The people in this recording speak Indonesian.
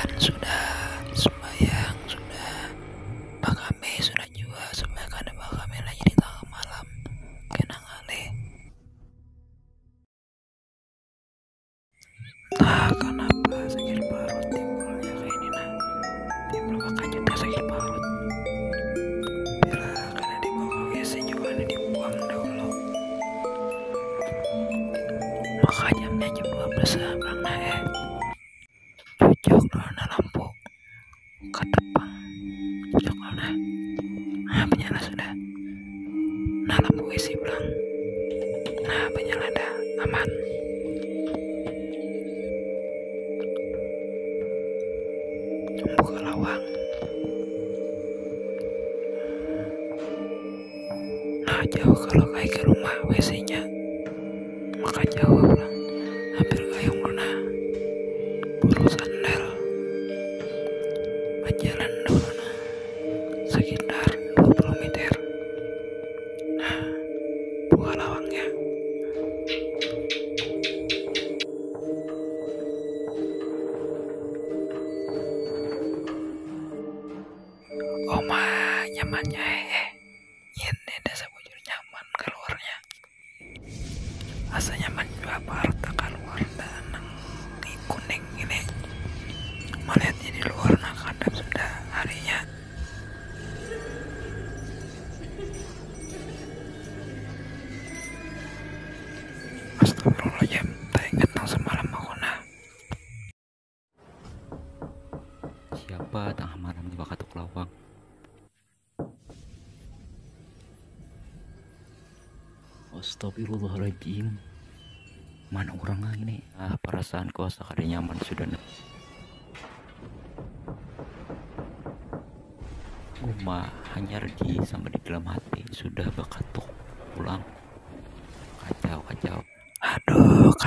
sudah, sembahyang sudah, pakame sudah juga, supaya kada pakame lagi di tengah malam. Kenang ale. Nah, kenapa sakit parut timbulnya kayak ini nah? Timbul makanya sakit parut. Bila kada dibawa ke WC juga dibuang dahulu. Makanya jam 12 bilang nah cucuk na lampu ke depan, cucuk nah penyala sudah, nah lampu WC bilang nah penyala dah aman. Buka lawang, nah jauh kalau kayak ke rumah WC nya, maka jauh bilang hampir gayung luna buru sandal berjalan dulu nah sekitar 20 meter. Nah buka lawangnya, oma nyamannya ini desa bujur nyaman keluarnya, asa nyaman juga parta keluar dan kuning ini melihatnya di luar nah kadang sudah harinya. Astagfirullahaladzim, tak ingat nang semalam aku nah. Siapa tengah malam di Bakatuk Lawang? Astagfirullahaladzim. Mana orang lagi nih? Perasaan kuasa kada nyaman sudah. Uma hanya di sampai di dalam hati sudah bakatuk pulang. Kacau. Aduh,